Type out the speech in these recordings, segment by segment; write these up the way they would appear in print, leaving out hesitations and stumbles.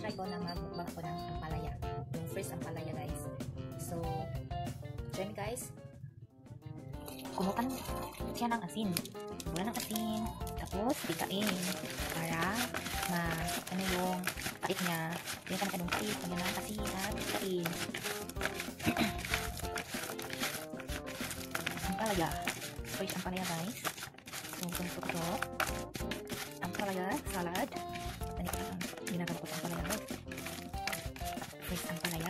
tinatry ko na mag-mukbang ako ng ampalaya. Yung fresh ampalaya guys. So, join me guys. Kumutan siya ng asin. Wala ng asin. Tapos, pikain. Para ano yung pait niya. Yung kanang pait. Pag yan ang asin at pikain. Ampalaya. Fresh ampalaya guys. So, tutok-tutok. Ampalaya salad. Ginagawa ko sa ampalaya. Fresh ampalaya.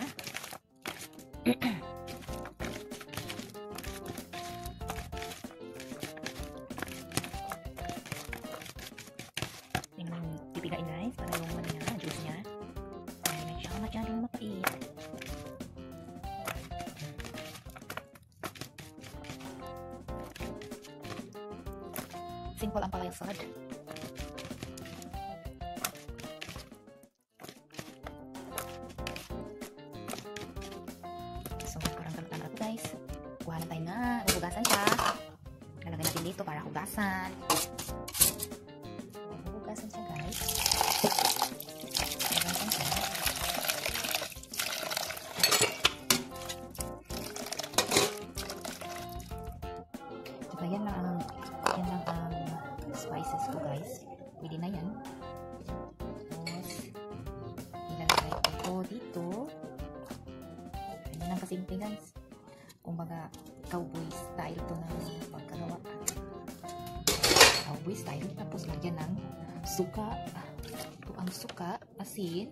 Pipigain guys para yung ano niya, juice niya. Ay, na siya masyadong mapait. Simple ampalaya salad. So, parang kalutan na ito guys. Kuha na tayo na. Hugasan siya. Lalagay natin dito para hugasan. Hugasan siya guys. Hugasan siya. Saka yan lang ang spices ko guys. Pwede na yan. Tapos, ilalagay ko ito dito. Ganyan lang kasimple guys. Kumbaga, cowboy style to na pagkagawa. Cowboy style. Tapos, lagyan ng suka. Ito ang suka. Asin.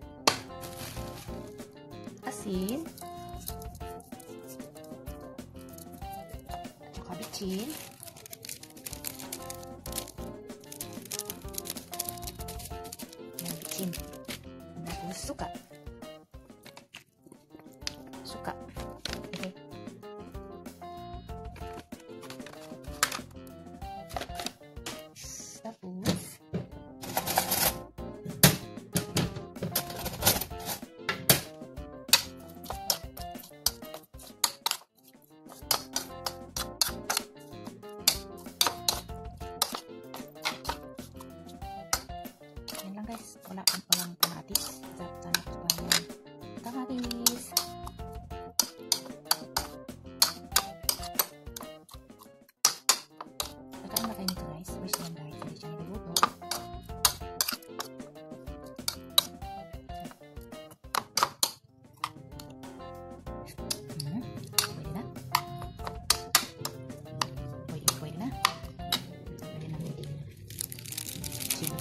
Asin. Tsaka bitchin. Yan, bitchin. Tapos, suka. Suka. Okay. Tapos, yan lang guys. Walang kamatis. Sana ko pa yung kamatis. Nagkaan na kayo nito guys. First one guys. Hindi siya niluluto. Pwede na. Pwede na. Pwede na. Sige.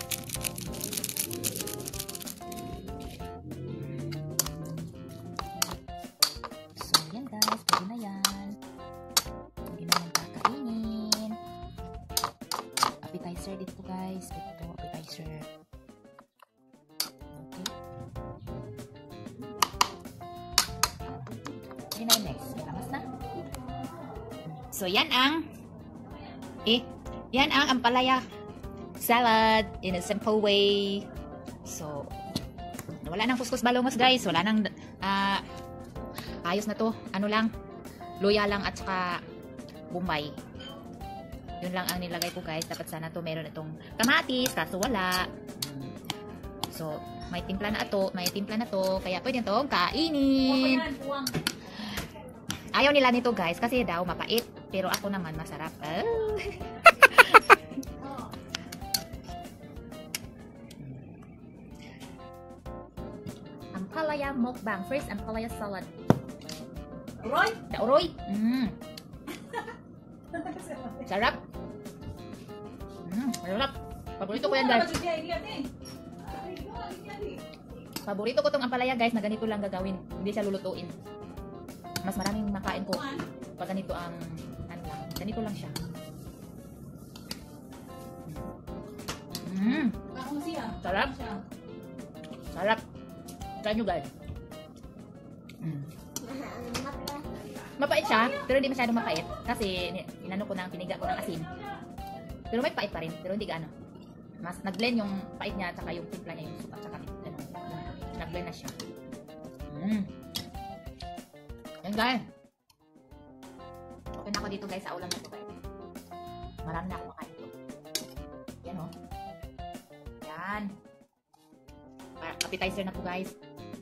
So, yan guys. Pwede na yan. Pwede na yan kakainin. Appetizer dito guys. Ito, appetizer. Okay. Pwede na yung next. Lamas na. So, yan ang ampalaya salad in a simple way. So, wala nang kuskus balongos guys. Wala nang ayos na to. Ano lang, luya lang at saka bombay. Yun lang ang nilagay ko guys. Dapat sana to meron itong kamatis, kaso wala. So, may timpla na to. Kaya pwede itong kainin. Ayaw nila nito guys kasi daw mapait. Pero ako naman masarap. Ampalaya mukbang. First ampalaya salad. Uroy? Uroy. Sarap. Sarap. Paborito ko yan guys. Paborito ko tong ampalaya guys na ganito lang gagawin. Hindi siya lulutuin. Mas maraming makain ko pag ganito ang ano lang. Ganito lang siya. Sarap. Sarap. Try nyo guys. Mapait siya, pero hindi masyadong mapait. Kasi inano ko ng piniga ko ng asin. Pero may pait pa rin, pero hindi gaano. Mas nag-blend yung pait niya at saka yung timpla niya, yung suka at saka ano, nag-blend na siya. Yan guys. Okay na ako dito guys sa ulam na ito guys. Marami na ako makain ito. Yan o. Yan. appetizer na to guys.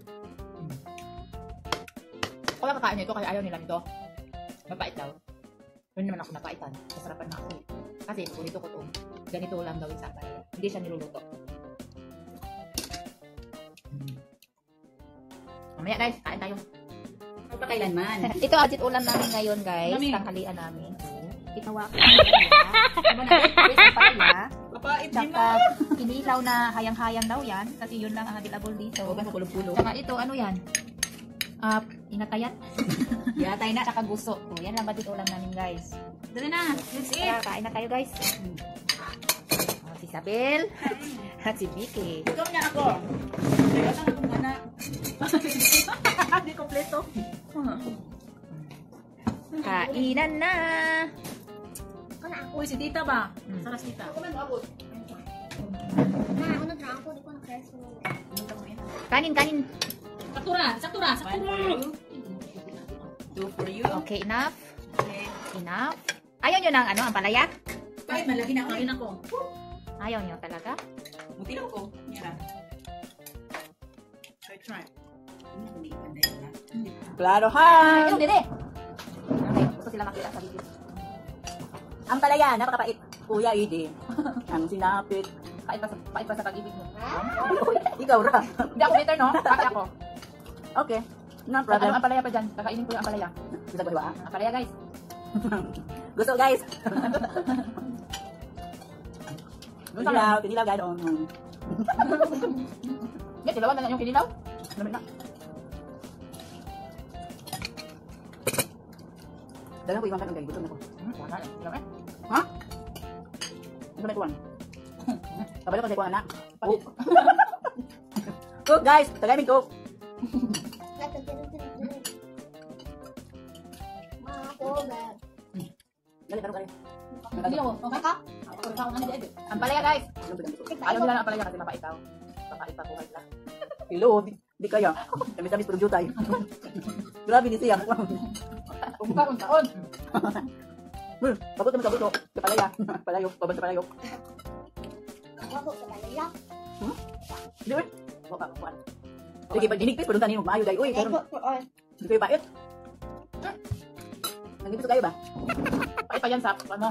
Ako lang kakain nito kasi ayaw nila nito. Mapait daw. Hindi naman ako napaitan. Masarapan na ako. Kasi paborito ko to. Ganito lang gawin sa ampalaya. Hindi siya niluluto. Mamaya guys, kain tayo. Magpakailanman. Ito budget ulam namin ngayon guys. Mami. Tanghalian namin. Ginawa ko Ano na? papaya. Papait din Tsaka kinilaw na hayang-hayang daw yan. Kasi yun lang ang available dito. Huwag ka kulog-kulog. Tsaka ito, ano yan? Inatayat. Yatay na. Tsaka guso. O, yan lang budget ulam namin guys. Dali na. Let's eat. Tara, kain na tayo guys. Si Isabel. At si Vicky. Ikaw niya ako. Kaya ka na kung anak. Hindi kompleto. Kainan na. Uy, si tita ba? Saras tita. Kanin, kanin. Saktura. Saktura. Do for you. Okay, enough. Okay. Enough. Ayaw nyo ng ano, ang palaya? Kahit malaki na kain ako. Ayaw nyo talaga? Mutilaw ko. Yan. Try. Claro, hi! Ayaw, dede. Okay, gusto sila makita sa video. Ang palaya, napakapait. Kuya Edi. Ang sinapit. Pait pa sa pag-ibig mo. Ikaw ra. Hindi ako bitter, no? Pati ako. Okay. No Problem. problem. Ang palaya pa dyan. Kakainin ko yung palaya. Bisa ko ba? Ang palaya, guys. Gusto guys. Doon sa lang. Kinilaw guys. Yan, tilawan na lang yung kinilaw. Lamit na. Dala ko iwan ka ng guys. Gusto na ko. Wala. Lamit. Ha? Gusto na ikuan. Kabalo ko sa ikuan anak. Palit. Cook guys. Tagay min cook. Dali, taro ka rin. Hindi ako. Okay ka? Ang palaya, guys. Ayaw nila ng palaya kasi mapait daw. Mapait pa buhay sila. Hello, di kaya. Tamis-tamis puro jutay. Grabe ni siya. Kung ka, kung taon. Pagod naman sa buto. Sa palaya. Palayo. Babad sa palayo. Di ba? Wapa, kuan. Sige, pag dinigpit, pwede tanin mo. Maayo tayo. Uy, karon. Hindi kayo pait. Nagipit kayo ba? Pait pa yan sa ano.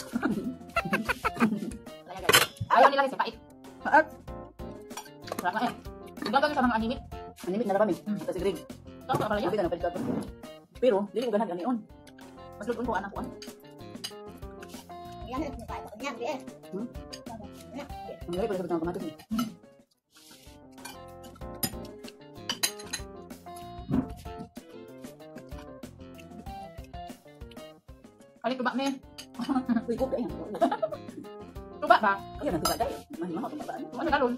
Palaya, guys. Ayaw nila kasi pait. Paat. Wala nga eh. Hindi ka sa mga animit. Animit na rabami. Sa si Greg. Ito ang palaya. Sabi ka na palit ka. Pero, dili ko ganag ang Mas lupon ko, anak ko. Ang gari pala sa ng kamatis. Kalit tuba ni. Uy, cook kayo. Tuba ba? Ayan, nagtuba tayo. Mahal ko ba? Ano galon?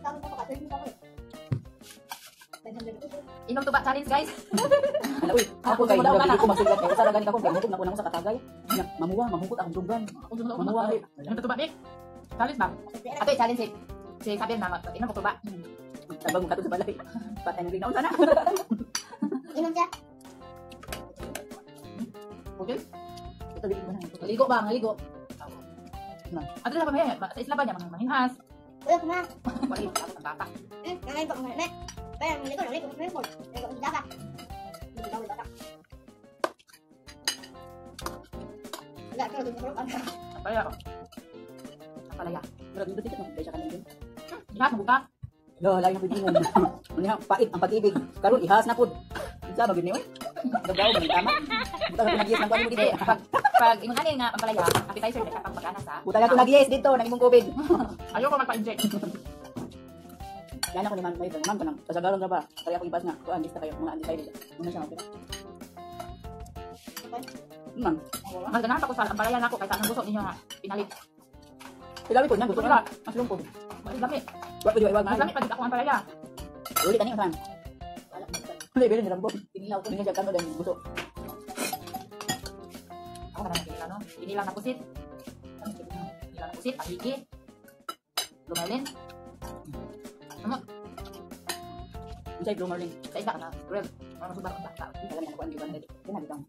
Inom tuba challenge, guys. Ala, uy, ako kayo, hindi ko masulat. Kaya sa ragan ako, kaya hukog na ko na sa katagay. Mamuwa, mahugot akong dugan. Mamuwa, ay. Inom tuba ni. Challenge ba? Ate, challenge eh. Si Sabihan mama, inom ko tuba. Tabang mo kato sa balay. Patay na rin ako sana. Okay? Ito, bitin mo na. Maligo ba? Maligo. Ato na pa may, sa isla ba niya, mga manginhas. Wala, ako ng bata. Ang palaya ko. Ang palaya. Pero dito dito, kaya siya kanina. Ihas, mabuka. Lo, lain na pwede mo. Unya, pait ang pag-ibig. Karon ihas na pud. Isa ba gini oy? Gagaw ba tama? Buta ka nag-yes nang kuan mo dito. Pag imong kanin nga, ang palaya, appetizer, na kapag pag-anas ha. Buta ka nag-yes dito, nagimong COVID. Ayoko magpa-inject. Yan ako ni man may man kanang kasagaron ra ba? Kaya ako ibas nga. Kuan lista kayo mga undecided. Una siya okay. Man, Mas ganahan ako sa ang palaya na ako, kahit anong gusto ninyo nga, pinalit. ilawi ko nang gusto nila. Mas lungkod. Mas lami. Wa pwede iwag Mas na. lami pa ako ang palaya. Uli tani man. Wala bilin ni Rambo. Tinilaw ko niya kano dan gusto. Ako na lang no? Pinilang na pusit. Pinilang na pusit, pahigi. Lumalin. Unsay blue morning. Sa isla ka na, grill. Ano subar ang bata. Alam na ko ang giban dito. Kana bitang.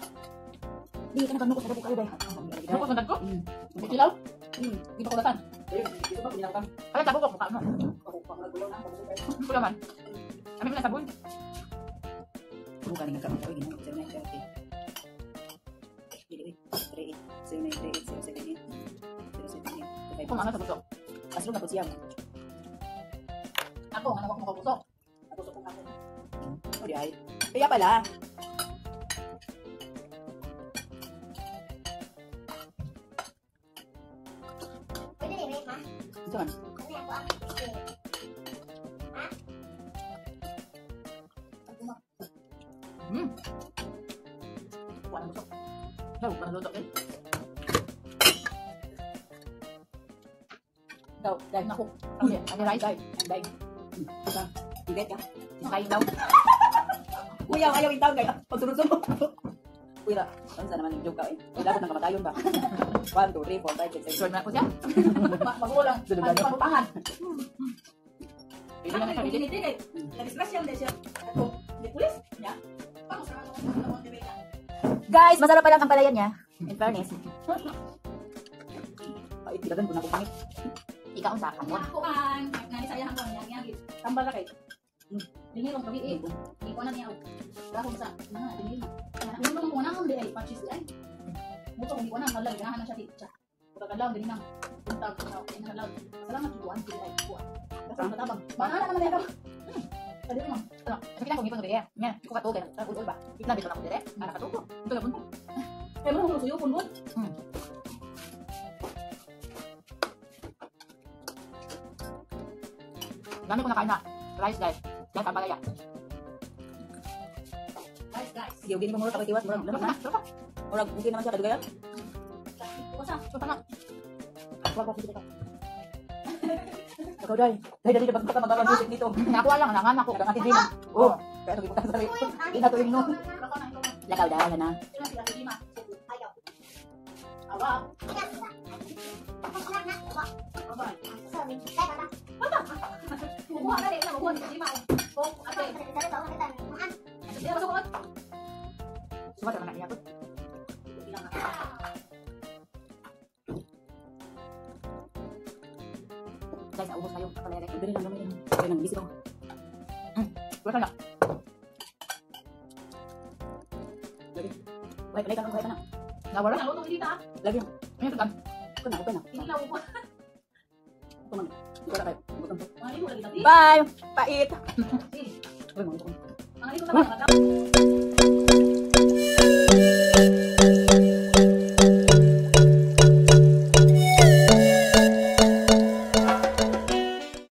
Di kana kanu ko sa kayo bay. Ano ko sundan ko? Kilaw? Di ba kulatan? Ayun, gusto ba kunyang kang? Ay, sabon ko, mukha mo. Ako pa magulaw na. Ito naman. Kami mo na sabon. Bukan dengan kami kawin, gino. 0938. Dili, 38. 0938 078 078. Kung ano sa buso. Aslo na po siya. Ako, ano ko buso. Napuso ko ako. O di ay. Kaya pala. Pwede i-rate, ma? Ito man. Ano yan po ang rate? Ha? Kuha ng buso. Sabon pa naluto eh. Daw, dahil Naku. Okay, ano rice? dahil, dahil. Ito, ibet ka. Kain daw. Kuya, ayaw yung tawag kaya. Pagsunod-sunod. Kuya, ano sa naman yung joke ka eh. Labot ng kamatayon ba? 1, 2, 3, 4, 5, 6, 7. Short na ako siya. Magulang. Sunod na nyo. Pangan. Pili na na pili. Nag-disgrasya din siya. Ako, di pulis? Ya? Vamos a ver. Guys, masarap pa lang ang palayan niya. In fairness. Ay, tilagan ko na pangit. Ikaw sa kamon. Ako kan, ngani saya hanggang yang tambal na kay. Dinhi lang gabi eh. Di ko na niya. Dako sa na dinhi na. Ano mo na ang ay purchase ay. Mo ko ko na malay ganahan na siya tita. Pagkadlaw dinhi nang punta ko sa inalaw. Salamat ko ang ay ko. Basta matabang. Bana na naman ako. Pwede naman. Ano? Sige lang kung ito nabigay. Yan. Iko katuloy. Uy ba? Itna dito lang ako dire. Para katuko. Ito na punto. Eh mo ko suyo pun. Dami ko nakain na. Rice guys. Yan ang palaya. Guys. Sige, hindi mo mura kapag tiwas. Murag, lamas na. Murag, okay naman siya kadugayan. Ko sa Ito na. Wag ko dito. Ikaw dahil. Dahil na baka magkakaroon music dito. Nakuha lang. Nangan ako. Kaya din. Oh, kaya sabi ko sa sarili. Hindi na tuwing no. Ako na ito. Lakaw dahil na. Sila sila si Lima. Ayaw. Awa. Bye. Sorry. Kuha na rin na kuha ni Lima. Oh, ate. Hindi masuk ko. Sumat na niya to. Guys, naubos na yung palaya. Pwede lang naman. Kaya nang bisip ako. Wala na. Wait, palay ka na. Nawala. Naluto hindi ta. Lagi. Ayun ito kan. Okay na. Hindi na upo. Ito man. Ito na kayo. Mga ito lagi tadi. Bye! Pait! Eh, Uy, mga ito. mga ito naman.